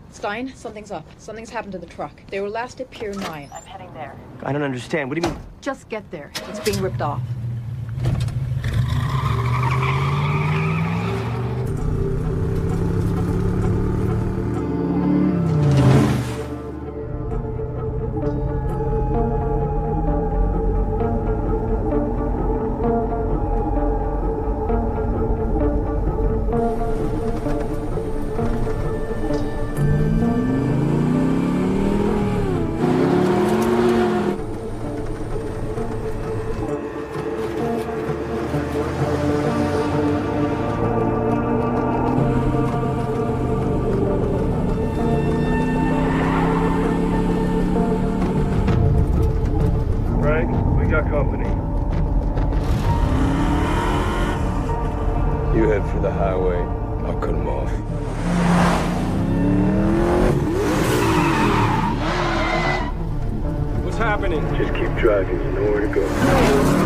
Stein, something's up. Something's happened to the truck. They were last at Pier 9. I'm heading there. I don't understand. What do you mean? Just get there. It's being ripped off. Driving, you know where to go.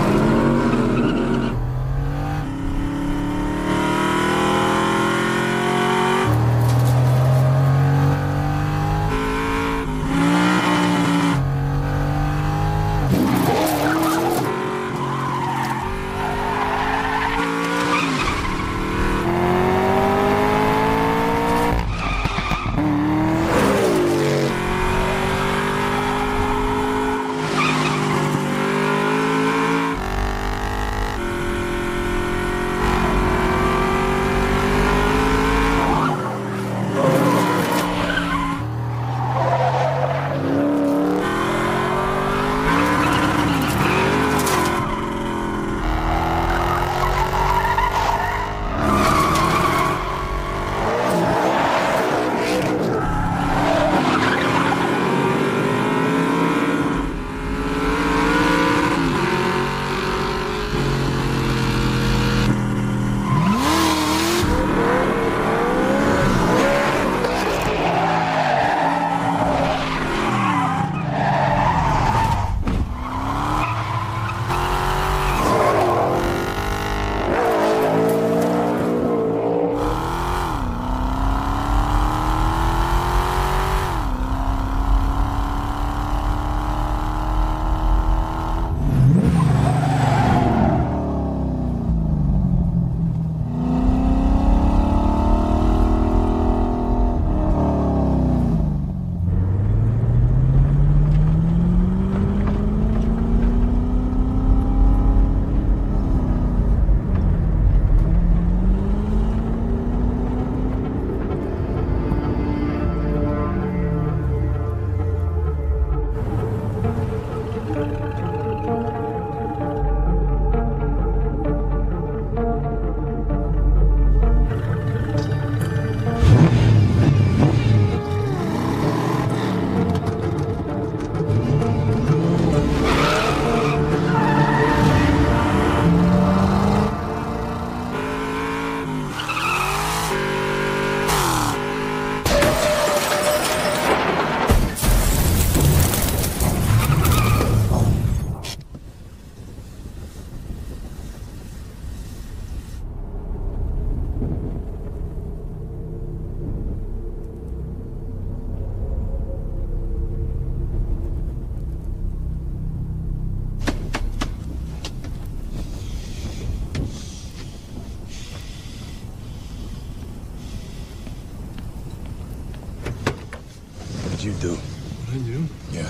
You do. What I do? Yeah.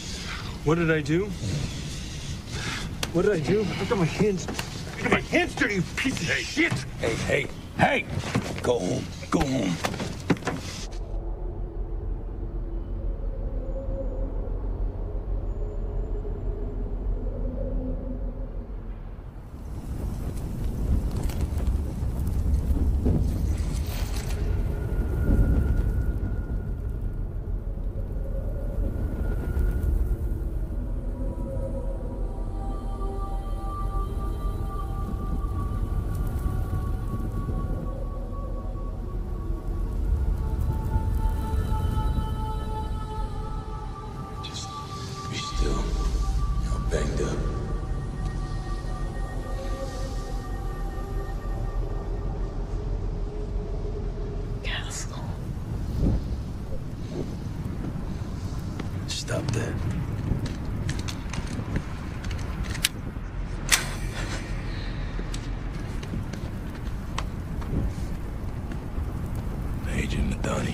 What did I do? What did I do? Look at my hands. Look at my hands, dirty, you piece of shit! Hey! Go home. Go home. stop that. Agent Madani.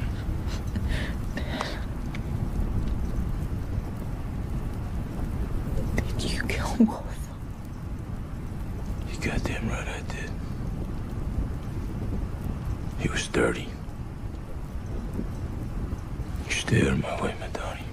Did you kill Wolf? You goddamn right I did. He was 30. You stay out of my way, Madani.